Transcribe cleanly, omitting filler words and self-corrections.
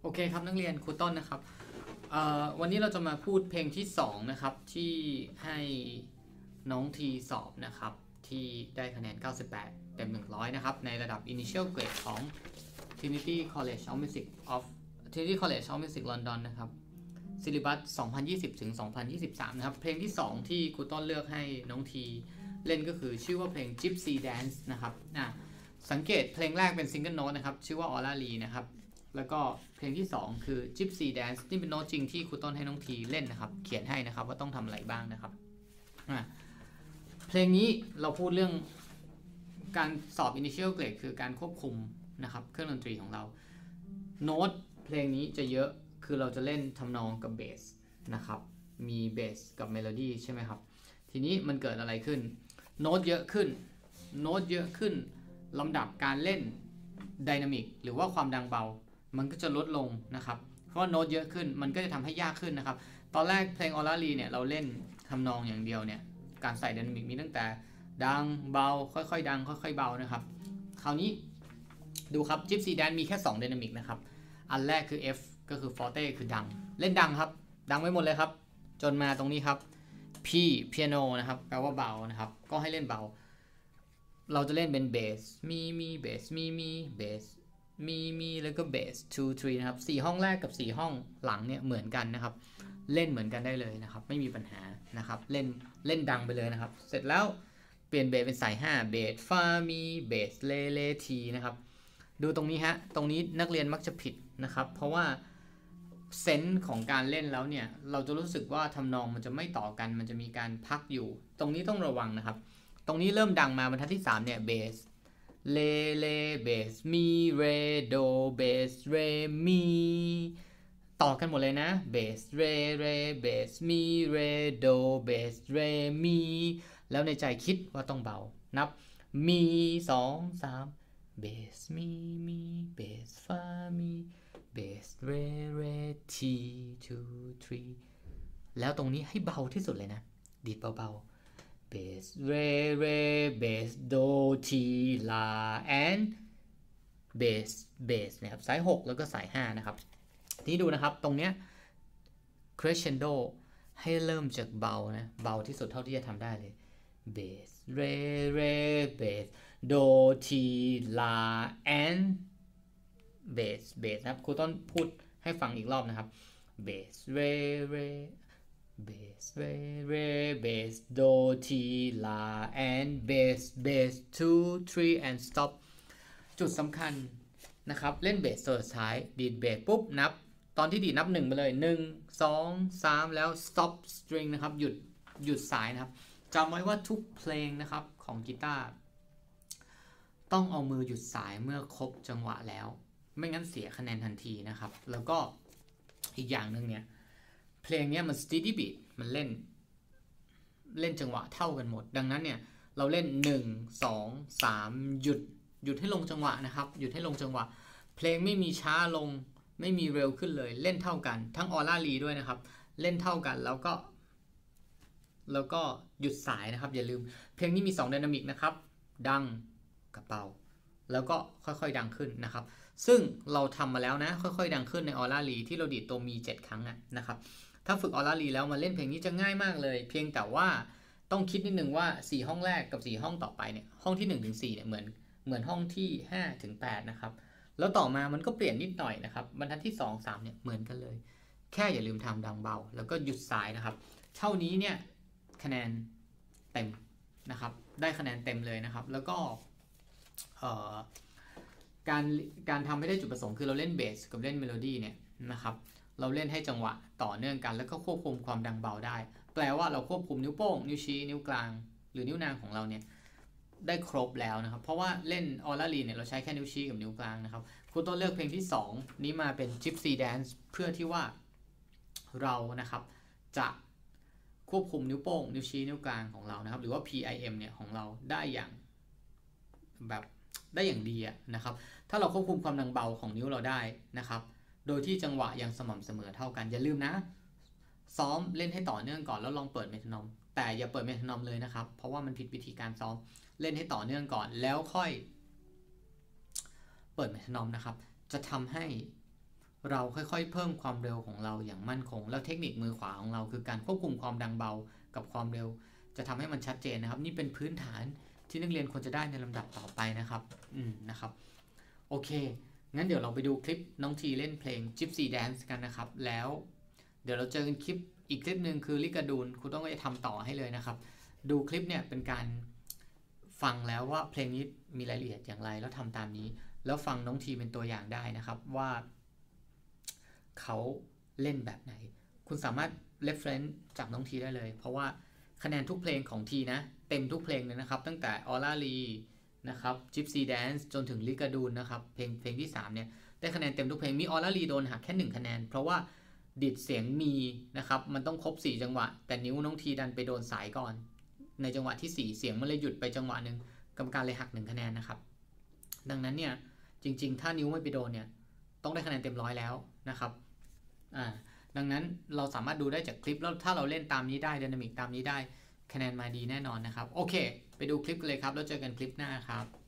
โอเคครับนักเรียนครูต้นนะครับวันนี้เราจะมาพูดเพลงที่2นะครับที่ให้น้องทีสอบนะครับที่ได้คะแนน98เต็ม100นะครับในระดับ Initial Grade ของ Trinity College of Music Trinity College of Music London นะครับซิลิบัส2020 ถึง 2023นะครับเพลงที่2ที่ครูต้นเลือกให้น้องทีเล่นก็คือชื่อว่าเพลง Gypsy Dance นะครับสังเกตเพลงแรกเป็นซิงเกิลโน้ตนะครับชื่อว่า Aura Lee นะครับแล้วก็เพลงที่2คือ Gypsy Dance นี่เป็นโน้ตจริงที่ครูต้นให้น้องทีเล่นนะครับเขียนให้นะครับว่าต้องทำอะไรบ้างนะครับเพลงนี้เราพูดเรื่องการสอบ Initial Grade คือการควบคุมนะครับเครื่องดนตรีของเราโน้ตเพลงนี้จะเยอะคือเราจะเล่นทำนองกับเบสนะครับมีเบสกับเมโลดี้ใช่ไหมครับทีนี้มันเกิดอะไรขึ้นโน้ตเยอะขึ้นลำดับการเล่นไดนามิกหรือว่าความดังเบามันก็จะลดลงนะครับเพราะโน้ตเยอะขึ้นมันก็จะทำให้ยากขึ้นนะครับตอนแรกเพลง Aura Lee เนี่ยเราเล่นทำนองอย่างเดียวเนี่ยการใส่ไดนามิกมีตั้งแต่ดังเบาค่อยๆดังค่อยๆเบานะครับคราวนี้ดูครับ Gypsy Dance มีแค่2ไดนามิกนะครับอันแรกคือ F ก็คือ Forte คือดังเล่นดังครับดังไว้หมดเลยครับจนมาตรงนี้ครับ P Piano นะครับแปลว่าเบานะครับก็ให้เล่นเบาเราจะเล่นเป็นเบสมีเบสมีเบสมีแล้วก็เบส2 3นะครับ4ห้องแรกกับ4ห้องหลังเนี่ยเหมือนกันนะครับเล่นเหมือนกันได้เลยนะครับไม่มีปัญหานะครับเล่นดังไปเลยนะครับเสร็จแล้วเปลี่ยนเบสเป็นสาย5เบสฟามีเบสเลทีนะครับดูตรงนี้ฮะตรงนี้นักเรียนมักจะผิดนะครับเพราะว่าเซนส์ของการเล่นแล้วเนี่ยเราจะรู้สึกว่าทำนองมันจะไม่ต่อกันมันจะมีการพักอยู่ตรงนี้ต้องระวังนะครับตรงนี้เริ่มดังมาบรรทัดที่3เนี่ยเบสเลเบสมีเรโดเบสเรมีต่อกันหมดเลยนะเบสเรเบสมีเรโดเบสเรมีแล้วในใจคิดว่าต้องเบานับมี2 3เบสมีเบสฟามีเบสเรที2 3แล้วตรงนี้ให้เบาที่สุดเลยนะดีดเบาๆเบสเรเบสโดทีลาแอนเบสนะครับสาย6แล้วก็สาย5นะครับนี่ดูนะครับตรงเนี้ย crescendo ให้เริ่มจากเบานะเบาที่สุดเท่าที่จะทำได้เลยเบสเรเบสโดทีลาแอนเบสนะครับครูต้นพูดให้ฟังอีกรอบนะครับเบสเรเบสเบสโดทีลาแอนเบส2 3 and stop จุดสำคัญนะครับเล่นเบสตัวสุดท้ายดีดเบสปุ๊บนับตอนที่ดีดนับ1ไปเลย1 2 3แล้ว stop string นะครับหยุดสายนะครับจำไว้ว่าทุกเพลงนะครับของกีตาร์ต้องเอามือหยุดสายเมื่อครบจังหวะแล้วไม่งั้นเสียคะแนนทันทีนะครับแล้วก็อีกอย่างหนึ่งเนี่ยเพลงนี้มัน steady beat มันเล่นจังหวะเท่ากันหมดดังนั้นเนี่ยเราเล่น1 2 3หยุดให้ลงจังหวะนะครับหยุดให้ลงจังหวะเพลงไม่มีช้าลงไม่มีเร็วขึ้นเลยเล่นเท่ากันทั้งออร่าลีด้วยนะครับเล่นเท่ากันแล้วก็หยุดสายนะครับอย่าลืมเพลงนี้มี2ไดนามิกนะครับดังกับเบาแล้วก็ค่อยๆดังขึ้นนะครับซึ่งเราทำมาแล้วนะค่อยๆดังขึ้นในออร่าลีที่เราดีดตัวมี7ครั้งนะครับถ้าฝึกออร่าลีแล้วมาเล่นเพลงนี้จะง่ายมากเลยเพียงแต่ว่าต้องคิดนิดนึงว่า4ห้องแรกกับ4ห้องต่อไปเนี่ยห้องที่1ถึง4เนี่ยเหมือนห้องที่5ถึง8นะครับแล้วต่อมามันก็เปลี่ยนนิดหน่อยนะครับบรรทัดที่2 3เนี่ยเหมือนกันเลยแค่อย่าลืมทำดังเบาแล้วก็หยุดสายนะครับเท่านี้เนี่ยคะแนนเต็มนะครับได้คะแนนเต็มเลยนะครับแล้วก็การทำให้ได้จุดประสงค์คือเราเล่นเบสกับเล่นเมโลดี้เนี่ยนะครับเราเล่นให้จังหวะต่อเนื่องกันแล้วก็ควบคุมความดังเบาได้แปลว่าเราควบคุมนิ้วโป้งนิ้วชี้นิ้วกลางหรือนิ้วนางของเราเนี่ยได้ครบแล้วนะครับเพราะว่าเล่นออร่าลีเนี่ยเราใช้แค่นิ้วชี้กับนิ้วกลางนะครับครูต้นเลือกเพลงที่2นี้มาเป็น Gypsy Dance เพื่อที่ว่าเรานะครับจะควบคุมนิ้วโป้งนิ้วชี้นิ้วกลางของเรานะครับหรือว่า PIM เนี่ยของเราได้อย่างดีนะครับถ้าเราควบคุมความดังเบาของนิ้วเราได้นะครับโดยที่จังหวะยังสม่ำเสมอเท่ากันอย่าลืมนะซ้อมเล่นให้ต่อเนื่องก่อนแล้วลองเปิดเมโทรโนมแต่อย่าเปิดเมโทรโนมเลยนะครับเพราะว่ามันผิดวิธีการซ้อมเล่นให้ต่อเนื่องก่อนแล้วค่อยเปิดเมโทรโนมนะครับจะทำให้เราค่อยๆเพิ่มความเร็วของเราอย่างมั่นคงแล้วเทคนิคมือขวาของเราคือการควบคุมความดังเบากับความเร็วจะทำให้มันชัดเจนนะครับนี่เป็นพื้นฐานที่นักเรียนควรจะได้ในลำดับต่อไปนะครับนะครับโอเคงั้นเดี๋ยวเราไปดูคลิปน้องทีเล่นเพลง Gypsy Dance กันนะครับแล้วเดี๋ยวเราเจอกันคลิปอีกคลิปหนึ่งคือลิกาดูนครูต้องไปทำต่อให้เลยนะครับดูคลิปเนี่ยเป็นการฟังแล้วว่าเพลงนี้มีรายละเอียดอย่างไรแล้วทำตามนี้แล้วฟังน้องทีเป็นตัวอย่างได้นะครับว่าเขาเล่นแบบไหนคุณสามารถ reference จากน้องทีได้เลยเพราะว่าคะแนนทุกเพลงของทีนะเต็มทุกเพลงเลยนะครับตั้งแต่ Aura Lee นะครับ Gypsy Dance จนถึงลิกาดูนนะครับเพลงที่3เนี่ยได้คะแนนเต็มทุกเพลงมี Aura Lee โดนหักแค่1คะแนนเพราะว่าดิดเสียงมีนะครับมันต้องครบ4จังหวะแต่นิ้วน้องทีดันไปโดนสายก่อนในจังหวะที่4เสียงมันเลยหยุดไปจังหวะหนึ่งกรรมการเลยหัก1คะแนนนะครับดังนั้นเนี่ยจริงๆถ้านิ้วไม่ไปโดนเนี่ยต้องได้คะแนนเต็ม100แล้วนะครับดังนั้นเราสามารถดูได้จากคลิปแล้วถ้าเราเล่นตามนี้ได้ไดนามิกตามนี้ได้คะแนนมาดีแน่นอนนะครับโอเคไปดูคลิปกันเลยครับแล้วเจอกันคลิปหน้าครับ